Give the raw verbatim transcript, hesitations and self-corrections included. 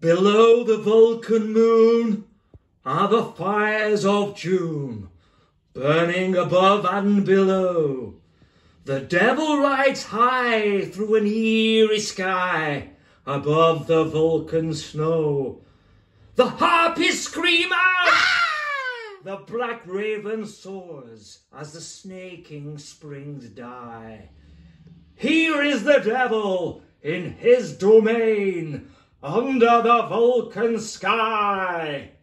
Below the Vulcan moon are the fires of June, burning above and below. The devil rides high through an eerie sky, above the Vulcan snow. The harpies scream out, the black raven soars as the snaking springs die. Here is the devil in his domain, under the Vulcan sky.